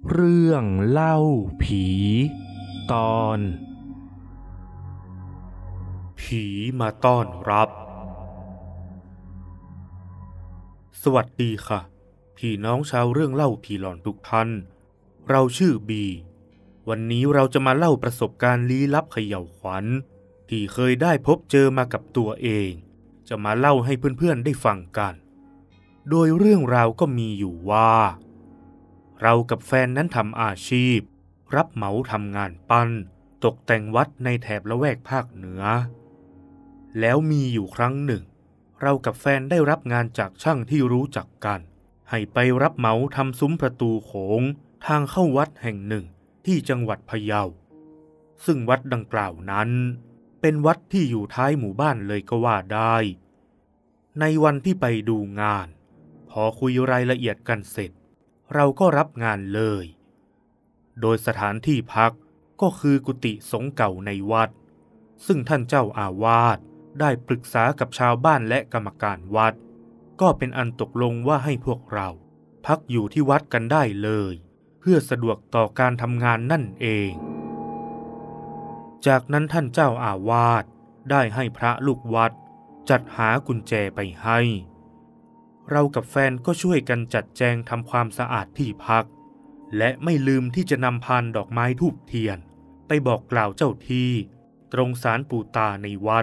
เรื่องเล่าผีตอนผีมาต้อนรับสวัสดีค่ะพี่น้องชาวเรื่องเล่าผีหลอนทุกท่านเราชื่อบีวันนี้เราจะมาเล่าประสบการณ์ลี้ลับเขย่าวขวัญที่เคยได้พบเจอมากับตัวเองจะมาเล่าให้เพื่อนๆได้ฟังกันโดยเรื่องราวก็มีอยู่ว่าเรากับแฟนนั้นทำอาชีพรับเหมาทำงานปั้นตกแต่งวัดในแถบละแวกภาคเหนือแล้วมีอยู่ครั้งหนึ่งเรากับแฟนได้รับงานจากช่างที่รู้จักกันให้ไปรับเหมาทำซุ้มประตูโขงทางเข้าวัดแห่งหนึ่งที่จังหวัดพะเยาซึ่งวัดดังกล่าวนั้นเป็นวัดที่อยู่ท้ายหมู่บ้านเลยก็ว่าได้ในวันที่ไปดูงานพอคุยรายละเอียดกันเสร็จเราก็รับงานเลยโดยสถานที่พักก็คือกุฏิสงฆ์เก่าในวัดซึ่งท่านเจ้าอาวาสได้ปรึกษากับชาวบ้านและกรรมการวัดก็เป็นอันตกลงว่าให้พวกเราพักอยู่ที่วัดกันได้เลยเพื่อสะดวกต่อการทำงานนั่นเองจากนั้นท่านเจ้าอาวาสได้ให้พระลูกวัดจัดหากุญแจไปให้เรากับแฟนก็ช่วยกันจัดแจงทำความสะอาดที่พักและไม่ลืมที่จะนำพานดอกไม้ธูปเทียนไปบอกกล่าวเจ้าที่ตรงศาลปู่ตาในวัด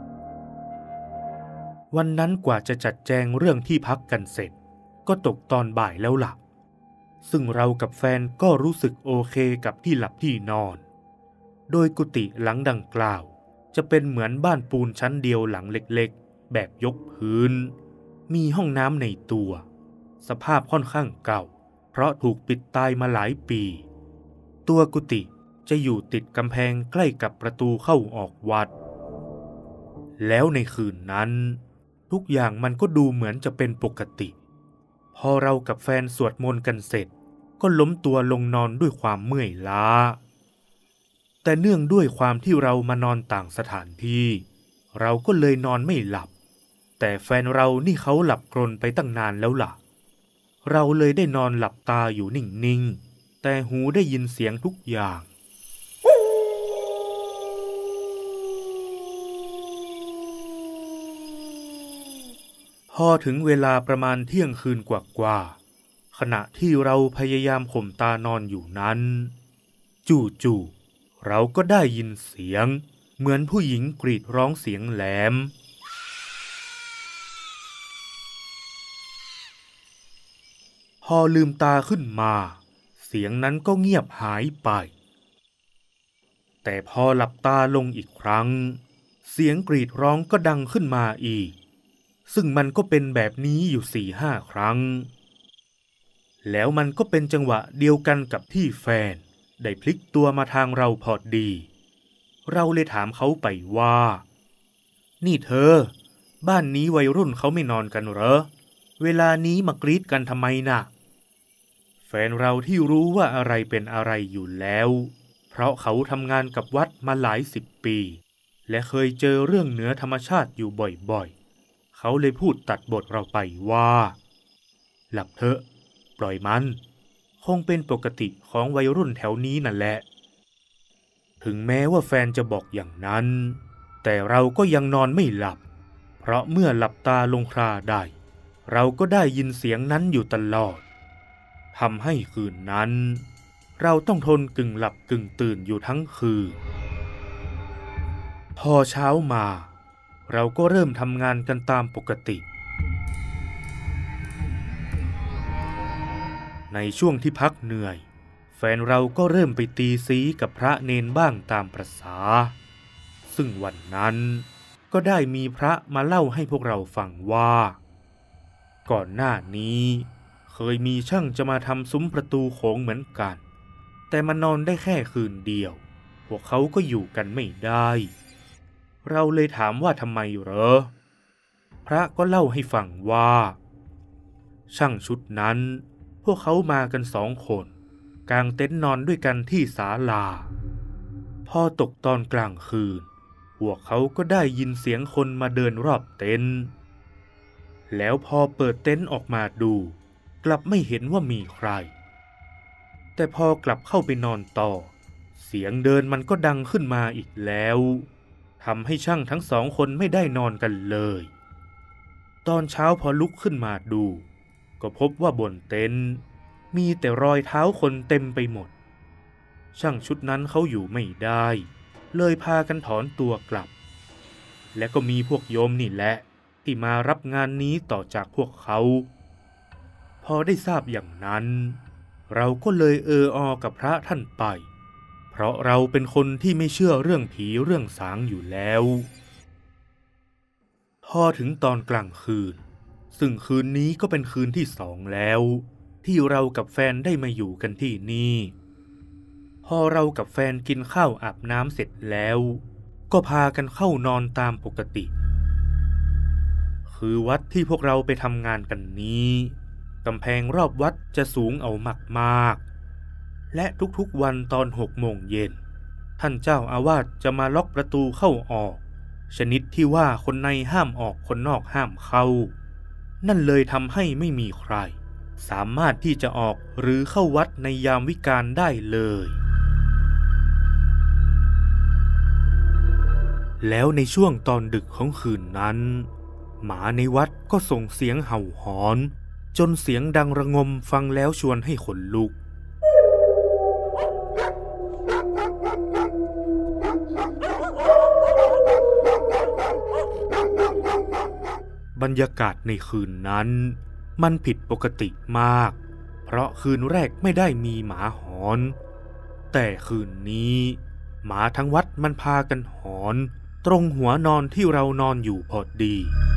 วันนั้นกว่าจะจัดแจงเรื่องที่พักกันเสร็จก็ตกตอนบ่ายแล้วล่ะซึ่งเรากับแฟนก็รู้สึกโอเคกับที่หลับที่นอนโดยกุฏิหลังดังกล่าวจะเป็นเหมือนบ้านปูนชั้นเดียวหลังเล็กๆแบบยกพื้นมีห้องน้ำในตัวสภาพค่อนข้างเก่าเพราะถูกปิดตายมาหลายปีตัวกุฏิจะอยู่ติดกำแพงใกล้กับประตูเข้าออกวัดแล้วในคืนนั้นทุกอย่างมันก็ดูเหมือนจะเป็นปกติพอเรากับแฟนสวดมนต์กันเสร็จก็ล้มตัวลงนอนด้วยความเมื่อยล้าแต่เนื่องด้วยความที่เรามานอนต่างสถานที่เราก็เลยนอนไม่หลับแต่แฟนเรานี่เขาหลับกรนไปตั้งนานแล้วล่ะเราเลยได้นอนหลับตาอยู่นิ่งๆแต่หูได้ยินเสียงทุกอย่างพอถึงเวลาประมาณเที่ยงคืนกว่าๆขณะที่เราพยายามข่มตานอนอยู่นั้นจู่ๆเราก็ได้ยินเสียงเหมือนผู้หญิงกรีดร้องเสียงแหลมพอลืมตาขึ้นมาเสียงนั้นก็เงียบหายไปแต่พอหลับตาลงอีกครั้งเสียงกรีดร้องก็ดังขึ้นมาอีกซึ่งมันก็เป็นแบบนี้อยู่ 4-5 ครั้งแล้วมันก็เป็นจังหวะเดียวกันกับที่แฟนได้พลิกตัวมาทางเราพอดีเราเลยถามเขาไปว่านี่เธอบ้านนี้วัยรุ่นเขาไม่นอนกันเหรอเวลานี้มากรีดกันทำไมน่ะแฟนเราที่รู้ว่าอะไรเป็นอะไรอยู่แล้วเพราะเขาทำงานกับวัดมาหลาย10 ปีและเคยเจอเรื่องเหนือธรรมชาติอยู่บ่อยๆเขาเลยพูดตัดบทเราไปว่าหลับเถอะปล่อยมันคงเป็นปกติของวัยรุ่นแถวนี้นั่นแหละถึงแม้ว่าแฟนจะบอกอย่างนั้นแต่เราก็ยังนอนไม่หลับเพราะเมื่อหลับตาลงคราใดเราก็ได้ยินเสียงนั้นอยู่ตลอดทำให้คืนนั้นเราต้องทนกึ่งหลับกึ่งตื่นอยู่ทั้งคืนพอเช้ามาเราก็เริ่มทำงานกันตามปกติในช่วงที่พักเหนื่อยแฟนเราก็เริ่มไปตีซี้กับพระเนนบ้างตามประสาซึ่งวันนั้นก็ได้มีพระมาเล่าให้พวกเราฟังว่าก่อนหน้านี้เคยมีช่างจะมาทำซุ้มประตูโขงเหมือนกันแต่มานอนได้แค่คืนเดียวพวกเขาก็อยู่กันไม่ได้เราเลยถามว่าทำไมเหรอพระก็เล่าให้ฟังว่าช่างชุดนั้นพวกเขามากัน2 คนกางเต็นท์นอนด้วยกันที่ศาลาพอตกตอนกลางคืนพวกเขาก็ได้ยินเสียงคนมาเดินรอบเต็นท์แล้วพอเปิดเต็นท์ออกมาดูกลับไม่เห็นว่ามีใครแต่พอกลับเข้าไปนอนต่อเสียงเดินมันก็ดังขึ้นมาอีกแล้วทำให้ช่างทั้งสองคนไม่ได้นอนกันเลยตอนเช้าพอลุกขึ้นมาดูก็พบว่าบนเต็นท์มีแต่รอยเท้าคนเต็มไปหมดช่างชุดนั้นเขาอยู่ไม่ได้เลยพากันถอนตัวกลับและก็มีพวกโยมนี่แหละที่มารับงานนี้ต่อจากพวกเขาพอได้ทราบอย่างนั้นเราก็เลยอกับพระท่านไปเพราะเราเป็นคนที่ไม่เชื่อเรื่องผีเรื่องสางอยู่แล้วพอถึงตอนกลางคืนซึ่งคืนนี้ก็เป็นคืนที่2แล้วที่เรากับแฟนได้มาอยู่กันที่นี่พอเรากับแฟนกินข้าวอาบน้ำเสร็จแล้วก็พากันเข้านอนตามปกติคือวัดที่พวกเราไปทำงานกันนี้กำแพงรอบวัดจะสูงเอามากๆและทุกๆวันตอน6 โมงเย็นท่านเจ้าอาวาสจะมาล็อกประตูเข้าออกชนิดที่ว่าคนในห้ามออกคนนอกห้ามเข้านั่นเลยทำให้ไม่มีใครสามารถที่จะออกหรือเข้าวัดในยามวิกาลได้เลยแล้วในช่วงตอนดึกของคืนนั้นหมาในวัดก็ส่งเสียงเห่าหอนจนเสียงดังระงมฟังแล้วชวนให้ขนลุกบรรยากาศในคืนนั้นมันผิดปกติมากเพราะคืนแรกไม่ได้มีหมาหอนแต่คืนนี้หมาทั้งวัดมันพากันหอนตรงหัวนอนที่เรานอนอยู่พอดี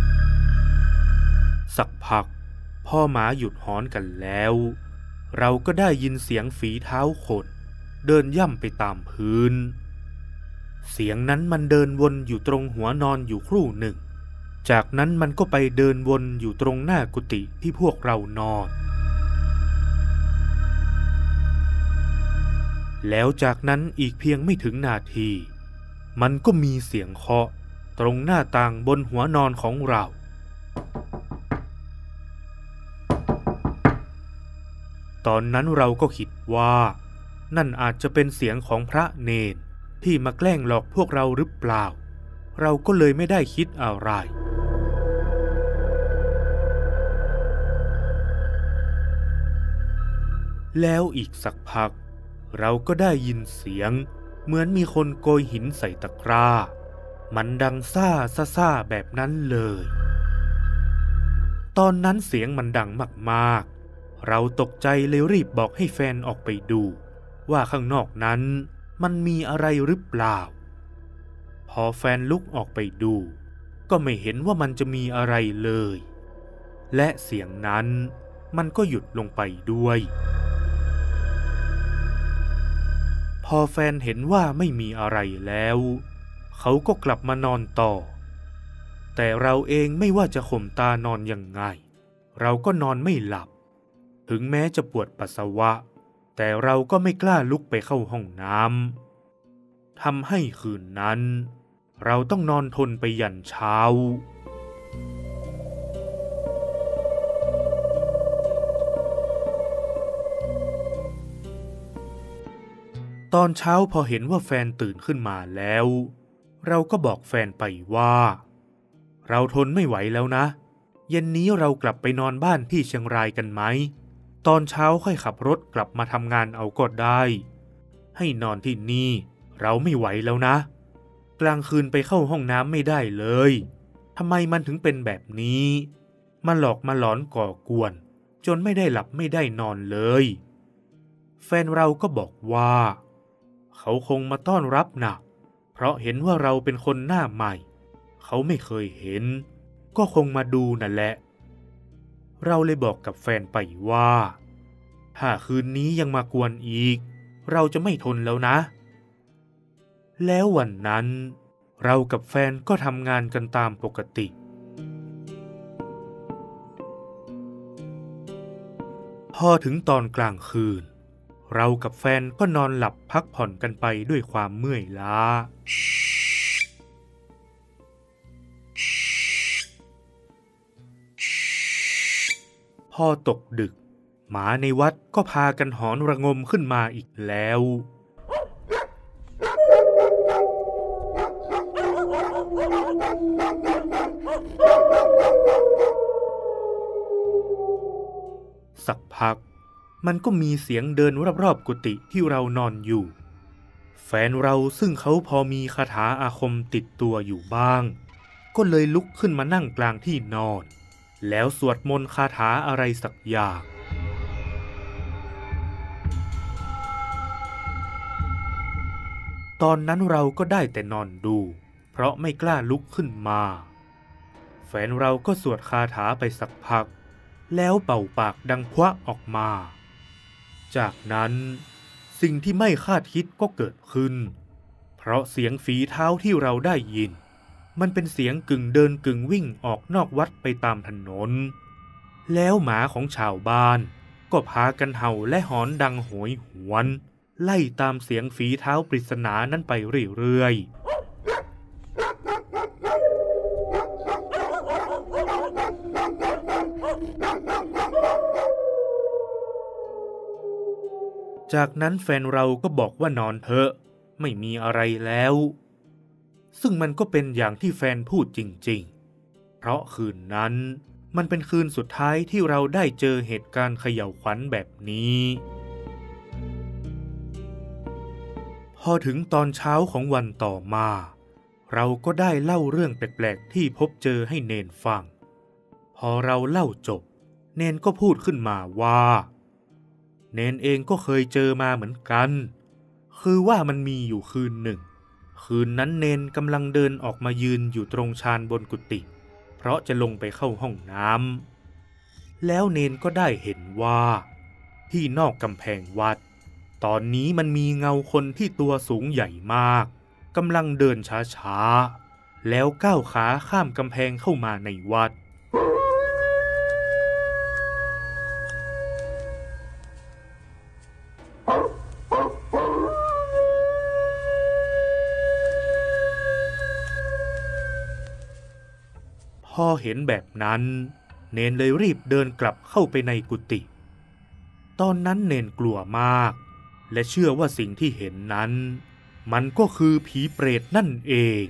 สักพักพอหมาหยุดหอนกันแล้วเราก็ได้ยินเสียงฝีเท้าคนเดินย่ำไปตามพื้นเสียงนั้นมันเดินวนอยู่ตรงหัวนอนอยู่ครู่หนึ่งจากนั้นมันก็ไปเดินวนอยู่ตรงหน้ากุฏิที่พวกเรานอนแล้วจากนั้นอีกเพียงไม่ถึงนาทีมันก็มีเสียงเคาะตรงหน้าต่างบนหัวนอนของเราตอนนั้นเราก็คิดว่านั่นอาจจะเป็นเสียงของพระเนรที่มาแกล้งหลอกพวกเราหรือเปล่าเราก็เลยไม่ได้คิดอะไรแล้วอีกสักพักเราก็ได้ยินเสียงเหมือนมีคนโกยหินใส่ตะกร้ามันดังซ่าแบบนั้นเลยตอนนั้นเสียงมันดังมากๆเราตกใจเลยรีบบอกให้แฟนออกไปดูว่าข้างนอกนั้นมันมีอะไรหรือเปล่าพอแฟนลุกออกไปดูก็ไม่เห็นว่ามันจะมีอะไรเลยและเสียงนั้นมันก็หยุดลงไปด้วยพอแฟนเห็นว่าไม่มีอะไรแล้วเขาก็กลับมานอนต่อแต่เราเองไม่ว่าจะข่มตานอนยังไงเราก็นอนไม่หลับถึงแม้จะปวดปัสสาวะแต่เราก็ไม่กล้าลุกไปเข้าห้องน้ำทำให้คืนนั้นเราต้องนอนทนไปยันเช้าตอนเช้าพอเห็นว่าแฟนตื่นขึ้นมาแล้วเราก็บอกแฟนไปว่าเราทนไม่ไหวแล้วนะเย็นนี้เรากลับไปนอนบ้านที่เชียงรายกันไหมตอนเช้าค่อยขับรถกลับมาทำงานเอาก็ได้ให้นอนที่นี่เราไม่ไหวแล้วนะกลางคืนไปเข้าห้องน้ำไม่ได้เลยทำไมมันถึงเป็นแบบนี้มาหลอกมาหลอนก่อกวนจนไม่ได้หลับไม่ได้นอนเลยแฟนเราก็บอกว่าเขาคงมาต้อนรับนะเพราะเห็นว่าเราเป็นคนหน้าใหม่เขาไม่เคยเห็นก็คงมาดูนั่นแหละเราเลยบอกกับแฟนไปว่าถ้าคืนนี้ยังมากวนอีกเราจะไม่ทนแล้วนะแล้ววันนั้นเรากับแฟนก็ทำงานกันตามปกติพอถึงตอนกลางคืนเรากับแฟนก็นอนหลับพักผ่อนกันไปด้วยความเมื่อยล้าพอตกดึกหมาในวัดก็พากันหอนระงมขึ้นมาอีกแล้วสักพักมันก็มีเสียงเดินรอบๆกุฏิที่เรานอนอยู่แฟนเราซึ่งเขาพอมีคาถาอาคมติดตัวอยู่บ้างก็เลยลุกขึ้นมานั่งกลางที่นอนแล้วสวดมนต์คาถาอะไรสักอย่างตอนนั้นเราก็ได้แต่นอนดูเพราะไม่กล้าลุกขึ้นมาแฟนเราก็สวดคาถาไปสักพักแล้วเป่าปากดังพวะออกมาจากนั้นสิ่งที่ไม่คาดคิดก็เกิดขึ้นเพราะเสียงฝีเท้าที่เราได้ยินมันเป็นเสียงกึ่งเดินกึ่งวิ่งออกนอกวัดไปตามถนนแล้วหมาของชาวบ้านก็พากันเห่าและหอนดังโหยหวนไล่ตามเสียงฝีเท้าปริศนานั้นไปเรื่อยๆจากนั้นแฟนเราก็บอกว่านอนเถอะไม่มีอะไรแล้วซึ่งมันก็เป็นอย่างที่แฟนพูดจริงๆเพราะคืนนั้นมันเป็นคืนสุดท้ายที่เราได้เจอเหตุการณ์เขย่าวขวัญแบบนี้พอถึงตอนเช้าของวันต่อมาเราก็ได้เล่าเรื่องแปลกๆที่พบเจอให้เนนฟังพอเราเล่าจบเนนก็พูดขึ้นมาว่าเนนเองก็เคยเจอมาเหมือนกันคือว่ามันมีอยู่คืนหนึ่งคืนนั้นเนนกำลังเดินออกมายืนอยู่ตรงชานบนกุฏิเพราะจะลงไปเข้าห้องน้ำแล้วเนนก็ได้เห็นว่าที่นอกกำแพงวัดตอนนี้มันมีเงาคนที่ตัวสูงใหญ่มากกำลังเดินช้าๆแล้วก้าวขาข้ามกำแพงเข้ามาในวัดพอเห็นแบบนั้นเนนเลยรีบเดินกลับเข้าไปในกุฏิตอนนั้นเนนกลัวมากและเชื่อว่าสิ่งที่เห็นนั้นมันก็คือผีเปรตนั่นเอง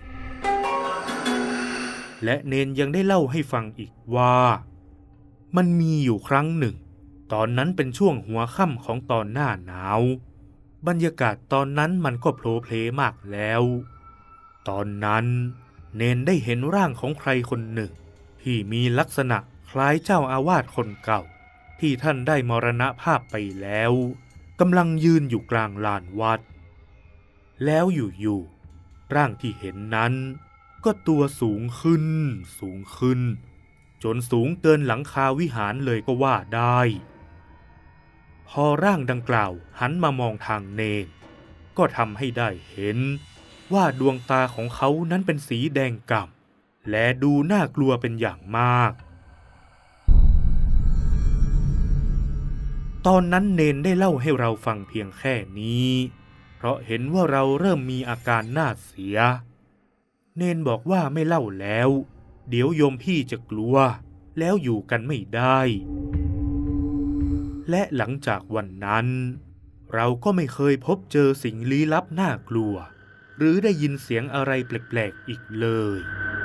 และเนนยังได้เล่าให้ฟังอีกว่ามันมีอยู่ครั้งหนึ่งตอนนั้นเป็นช่วงหัวค่ำของตอนหน้าหนาวบรรยากาศตอนนั้นมันก็โผล่เพลมากแล้วตอนนั้นเนนได้เห็นร่างของใครคนหนึ่งที่มีลักษณะคล้ายเจ้าอาวาสคนเก่าที่ท่านได้มรณภาพไปแล้วกำลังยืนอยู่กลางลานวัดแล้วอยู่ๆร่างที่เห็นนั้นก็ตัวสูงขึ้นจนสูงเกินหลังคาวิหารเลยก็ว่าได้พอร่างดังกล่าวหันมามองทางเนนก็ทำให้ได้เห็นว่าดวงตาของเขานั้นเป็นสีแดงก่ำและดูน่ากลัวเป็นอย่างมากตอนนั้นเนนได้เล่าให้เราฟังเพียงแค่นี้เพราะเห็นว่าเราเริ่มมีอาการน่าเสียเนนบอกว่าไม่เล่าแล้วเดี๋ยวโยมพี่จะกลัวแล้วอยู่กันไม่ได้และหลังจากวันนั้นเราก็ไม่เคยพบเจอสิ่งลี้ลับน่ากลัวหรือได้ยินเสียงอะไรแปลกๆอีกเลย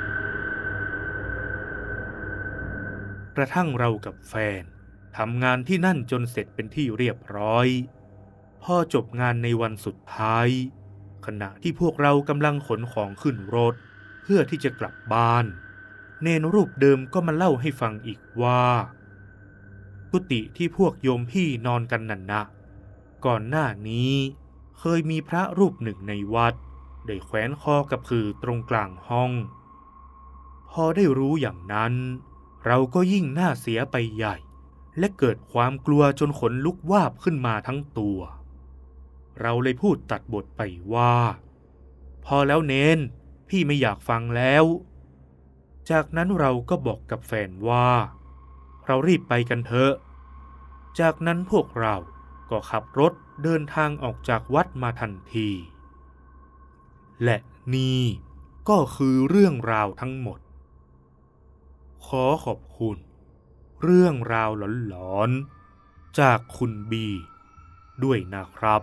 กระทั่งเรากับแฟนทำงานที่นั่นจนเสร็จเป็นที่เรียบร้อยพอจบงานในวันสุดท้ายขณะที่พวกเรากำลังขนของขึ้นรถเพื่อที่จะกลับบ้านเนนรูปเดิมก็มาเล่าให้ฟังอีกว่ากุฏิที่พวกโยมพี่นอนกันนั่นนะก่อนหน้านี้เคยมีพระรูปหนึ่งในวัดได้แขวนคอกับคือตรงกลางห้องพอได้รู้อย่างนั้นเราก็ยิ่งน่าเสียไปใหญ่และเกิดความกลัวจนขนลุกวาบขึ้นมาทั้งตัวเราเลยพูดตัดบทไปว่าพอแล้วเนนพี่ไม่อยากฟังแล้วจากนั้นเราก็บอกกับแฟนว่าเรารีบไปกันเถอะจากนั้นพวกเราก็ขับรถเดินทางออกจากวัดมาทันทีและนี่ก็คือเรื่องราวทั้งหมดขอขอบคุณเรื่องราวหลอนๆจากคุณบีด้วยนะครับ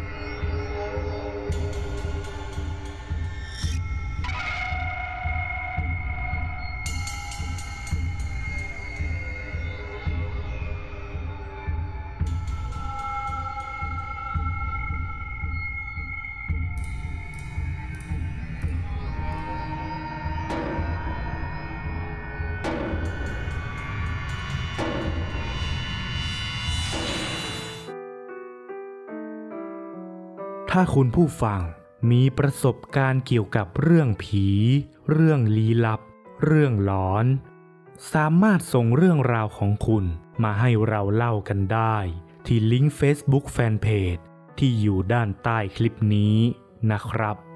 ถ้าคุณผู้ฟังมีประสบการณ์เกี่ยวกับเรื่องผี เรื่องลี้ลับ เรื่องหลอน สามารถส่งเรื่องราวของคุณมาให้เราเล่ากันได้ที่ลิงก์ Facebook Fanpage ที่อยู่ด้านใต้คลิปนี้นะครับ